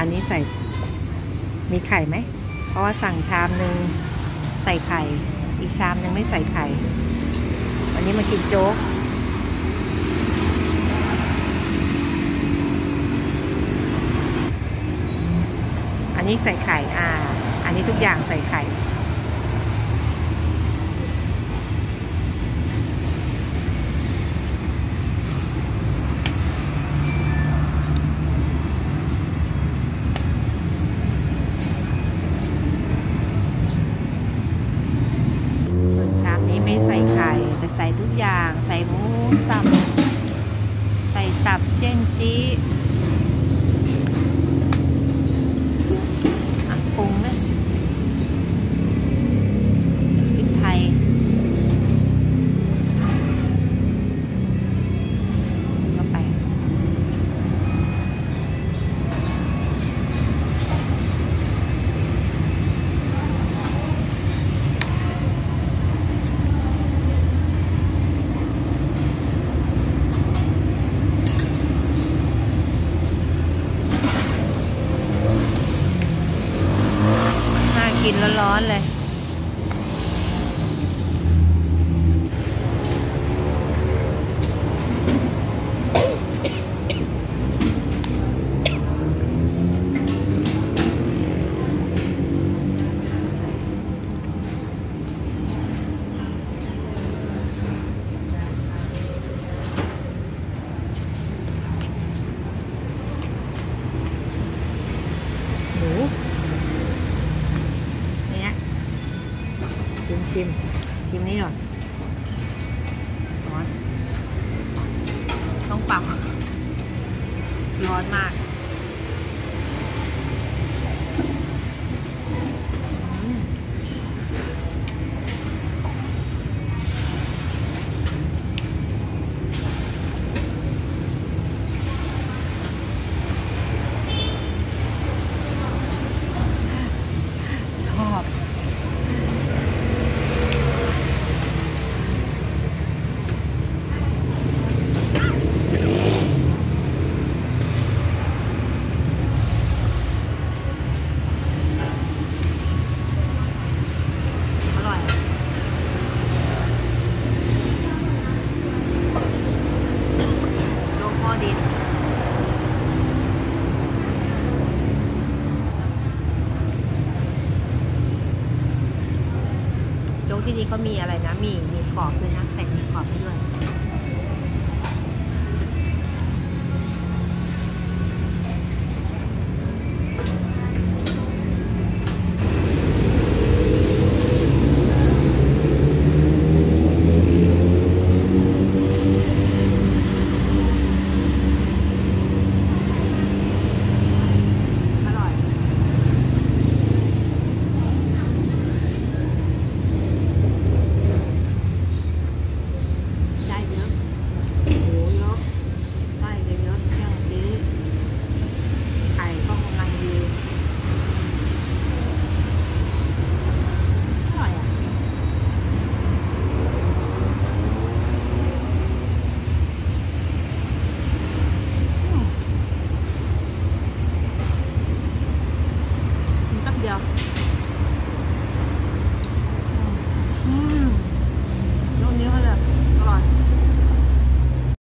นนี้ใส่มีไข่ไหมเพราะว่าสั่งชามนึงใส่ไข่อีกชามนึงไม่ใส่ไข่วันนี้มากินโจ๊กอันนี้ใส่ไข่อันนี้ทุกอย่างใส่ไข่ไม่ใส่ไข่แต่ใส่ทุกอย่างใส่หมูสับใส่ตับเจียงจี้ปรุงเลยพริกไทยเข้าไปกินร้อนๆเลยชิมนี่ก่อนร้อนต้องปรับร้อนมากชอบโจ๊กที่นี่เขามีอะไรนะมีกรอบด้วยนะใส่มีกรอบให้ด้วยเดียว